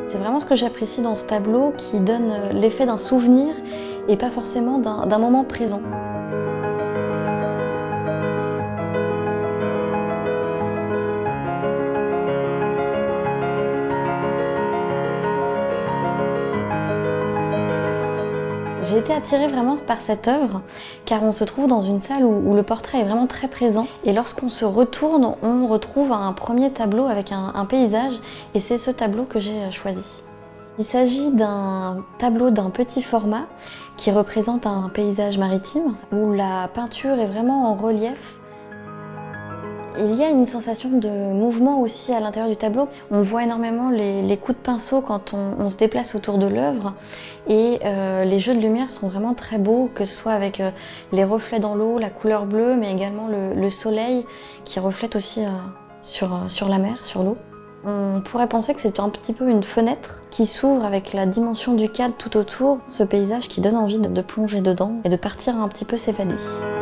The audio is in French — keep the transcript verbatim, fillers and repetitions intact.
C'est vraiment ce que j'apprécie dans ce tableau qui donne l'effet d'un souvenir et pas forcément d'un d'un moment présent. J'ai été attirée vraiment par cette œuvre car on se trouve dans une salle où, où le portrait est vraiment très présent et lorsqu'on se retourne, on retrouve un premier tableau avec un, un paysage et c'est ce tableau que j'ai choisi. Il s'agit d'un tableau d'un petit format qui représente un paysage maritime où la peinture est vraiment en relief. Il y a une sensation de mouvement aussi à l'intérieur du tableau. On voit énormément les, les coups de pinceau quand on, on se déplace autour de l'œuvre et euh, les jeux de lumière sont vraiment très beaux, que ce soit avec euh, les reflets dans l'eau, la couleur bleue, mais également le, le soleil qui reflète aussi euh, sur, euh, sur la mer, sur l'eau. On pourrait penser que c'est un petit peu une fenêtre qui s'ouvre avec la dimension du cadre tout autour, ce paysage qui donne envie de, de plonger dedans et de partir un petit peu s'évader.